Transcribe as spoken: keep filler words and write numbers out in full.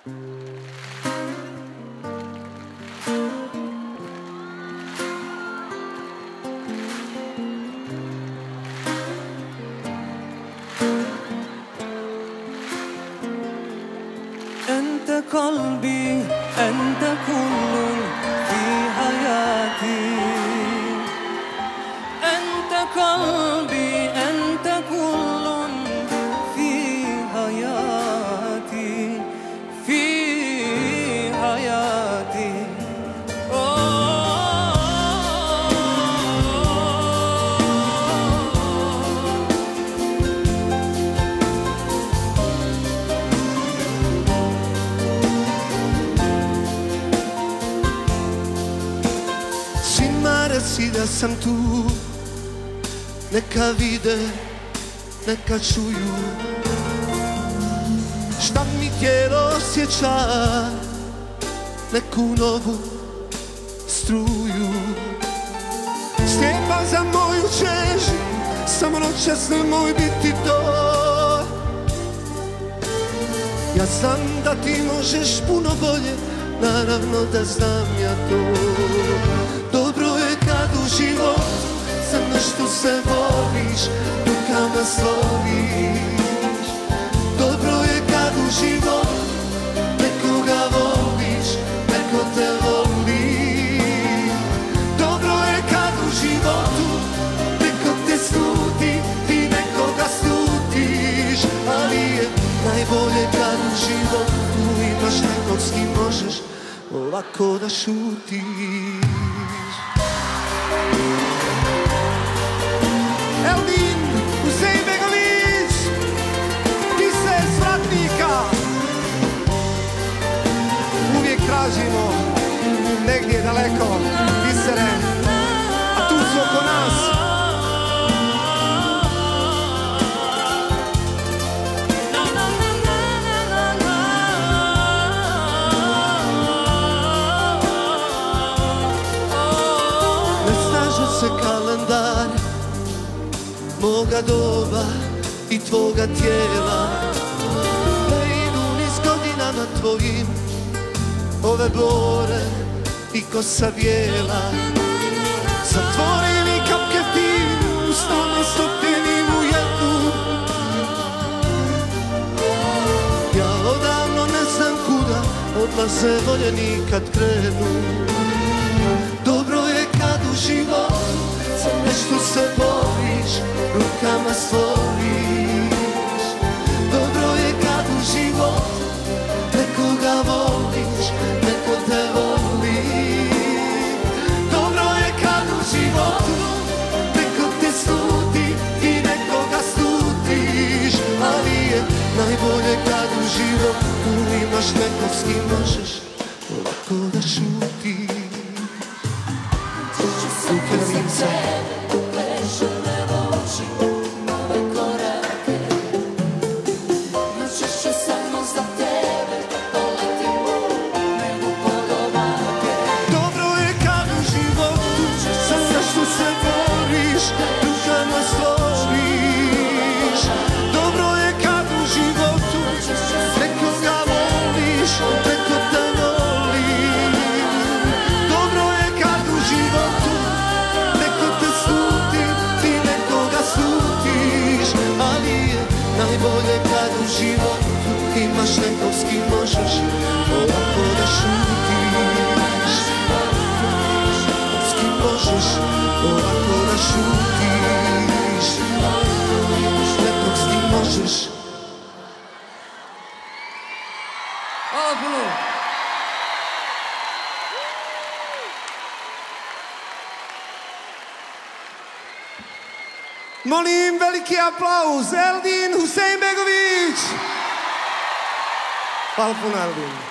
أنت قلبي، أنت كل في حياتي. أنت قلبي، أنت كل في حياتي، في حياتي. Si da sam tu, neka vide, neka čuju šta mi tijelo osjeća, neku novu struju. Slijepa za moju čež, samo noćas nemoj biti to. Ja znam da ti možeš puno bolje, naravno da znam ja to. Dobro je kad u životu za nešto se voliš, rukama stvoriš. Dobro je kad u životu nekoga voliš, neko te voli. Dobro je kad u životu neko te sluti, ti nekoga slutiš. Ali je najbolje kad u životu imaš nekog s kim možeš ovako da šutiš. Eldin Husejnbegović, biser svratnika. Uvijek tražimo negdje daleko bisere, a tu su oko nas. Ne slaže se kalendar moga doba i tvoga tijela, ne idu niz godinama tvojim ove bore i kosa bijela. Zatvorili kapke finu, stone stopljenim u jednu. Ja odavno ne znam kuda odlaze voljeni kad krenu. Dobro je kad u životu za nešto se boriš, rukama stvoriš. Dobro je kad u životu nekoga voliš, neko te voli. Dobro je kad u životu neko te sluti, ti nekoga slutiš. Ali je najbolje kad u životu imaš nekog s kim možeš ovako da šutiš. Ruke na lice, uplešene oči, nove korake. Najčešće samo za tebe poletim u nebu pod obake. Dobro je kad u životu za nešto se boriš, rukama stvoriš. Dobro je kad u životu nekoga voliš, neko te voli. Dobro je kad u životu najbolje kad u životu imaš nekog s kim možeš ovako da šutiš. S kim možeš ovako da šutiš. Nekog s kim možeš. Hvala puno. Molim veliki aplauz, Eldin Husejnbegović. Hvala puno, Eldin.